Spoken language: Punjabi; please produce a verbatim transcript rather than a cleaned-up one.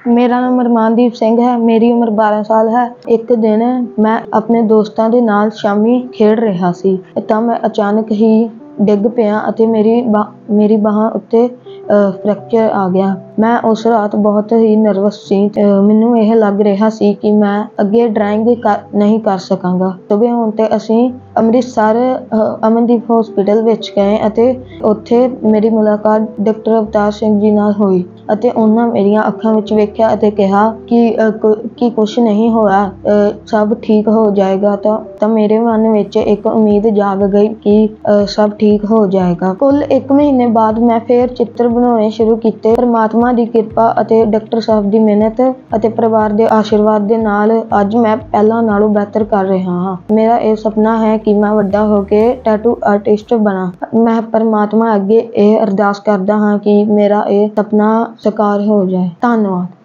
मेरा नाम अरमानदीप सिंह है। मेरी उम्र बारह साल है। एक दिन मैं अपने दोस्तों के नाल शामी खेड रहा सी तां मैं अचानक ही डिग पिया ਅਤੇ मेरी बांह मेरी बांह उत्ते फ्रैक्चर आ गया। मैं उस रात बहुत ही नर्वस सी। ਮੈਨੂੰ ਇਹ ਲੱਗ ਰਿਹਾ ਸੀ ਕਿ मैं ਅੱਗੇ ਡਰਾਇੰਗ नहीं कर ਸਕਾਂਗਾ। ਸਵੇਰ ਹੋਣ ਤੇ ਅਸੀਂ ਅੰਮ੍ਰਿਤਸਰ ਅਮਨਦੀਪ ਹਸਪੀਟਲ ਵਿੱਚ ਗਏ ਅਤੇ ਉੱਥੇ ਮੇਰੀ ਮੁਲਾਕਾਤ ਡਾਕਟਰ ਅਵਤਾਰ ਸਿੰਘ ਜੀ ਨਾਲ ਹੋਈ ਅਤੇ ਉਹਨਾਂ ਮੇਰੀਆਂ ਅੱਖਾਂ ਵਿੱਚ ਵੇਖਿਆ ਅਤੇ ਕਿਹਾ ਕਿ ਕਿ ਕੁਛ ਨਹੀਂ ਹੋਇਆ, ਸਭ ਠੀਕ ਹੋ ਜਾਏਗਾ। ਤਾਂ ਤਾਂ ਮੇਰੇ ਮਨ ਵਿੱਚ ਇੱਕ ਉਮੀਦ ਜਾਗ ਗਈ ਕਿ ਸਭ ਠੀਕ ਹੋ ਜਾਏਗਾ। ਕੁੱਲ ਇੱਕ ਮਹੀਨੇ ਬਾਅਦ ਮੈਂ ਫਿਰ ਚਿੱਤਰ ਬਣਾਉਣੇ ਸ਼ੁਰੂ ਕੀਤੇ। ਪਰਮਾਤਮਾ ਦੀ ਕਿਰਪਾ ਅਤੇ ਡਾਕਟਰ ਸਾਹਿਬ ਦੀ ਮਿਹਨਤ ਅਤੇ ਪਰਿਵਾਰ ਦੇ ਆਸ਼ੀਰਵਾਦ ਦੇ ਨਾਲ ਅੱਜ ਮੈਂ ਪਹਿਲਾਂ ਨਾਲੋਂ ਬਿਹਤਰ ਕਰ ਰਿਹਾ ਹਾਂ। ਮੇਰਾ ਇਹ ਸੁਪਨਾ ਹੈ ਕਿ ਮੈਂ ਵੱਡਾ ਹੋ ਕੇ ਟੈਟੂ ਆਰਟਿਸਟ ਬਣਾ। ਮੈਂ ਪਰਮਾਤਮਾ ਅੱਗੇ ਇਹ ਅਰਦਾਸ ਕਰਦਾ ਹਾਂ ਕਿ ਮੇਰਾ ਇਹ ਸੁਪਨਾ ਸਾਕਾਰ ਹੋ ਜਾਏ। ਧੰਨਵਾਦ।